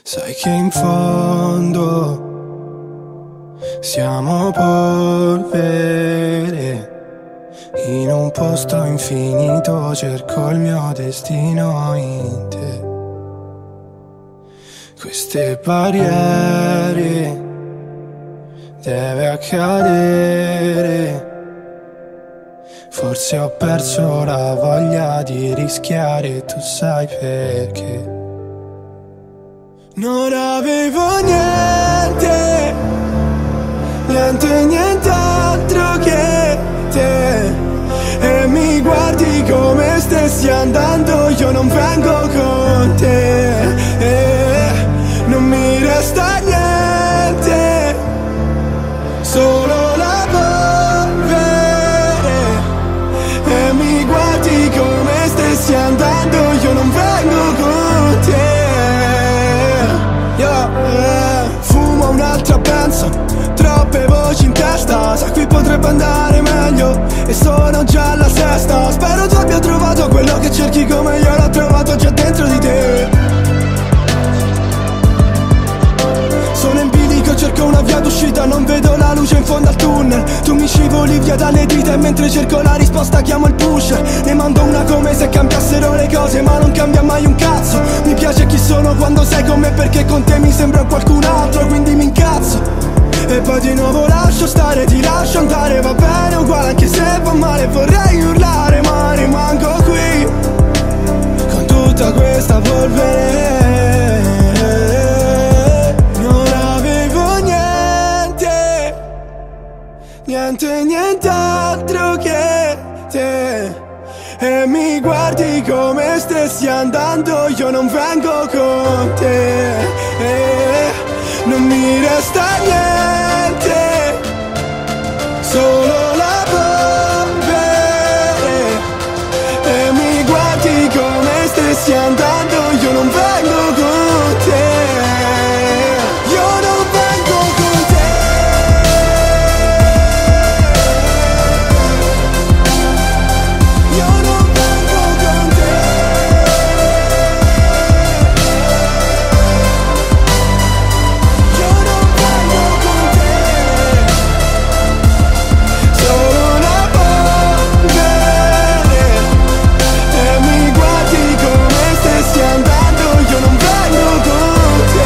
Sai che in fondo siamo polvere. In un posto infinito cerco il mio destino in te. Queste barriere deve accadere. Forse ho perso la voglia di rischiare, tu sai perché. Non avevo niente, nient'altro che te. E mi guardi come stessi andando, io non vengo con te. Non mi resta niente, solo la polvere. E mi guardi come stessi andando, io non vengo con te. Fumo un'altra penso, troppe voci in testa, sa qui potrebbe andare meglio e sono già alla sesta. Spero tu abbia trovato quello che cerchi come io l'ho trovato già dentro di te. Sono in bilico, cerco una via d'uscita, non vedo la luce in fondo al tunnel. Tu mi scivoli via dalle dita e mentre cerco la risposta chiamo il pusher. Ne mando una come se cambiassero le cose, ma non cambia mai un cazzo. Mi piace chi sono quando sei con me, perché con te mi sembra qualcun altro, quindi mi incazzo. E poi di nuovo lascio stare, ti lascio andare, va bene uguale anche se fa male. Vorrei urlare ma rimango qui con tutta questa polvere. Non avevo nient'altro che te. E mi guardi come stessi andando, io non vengo con te. Non mi resta niente, solo la polvere. E mi guardi come stessi andando, io non vengo con te. Io non vengo con te. Io non vengo con te. Io non vengo con te. Solo una polvere. E mi guardi come stessi andando, io non vengo con te.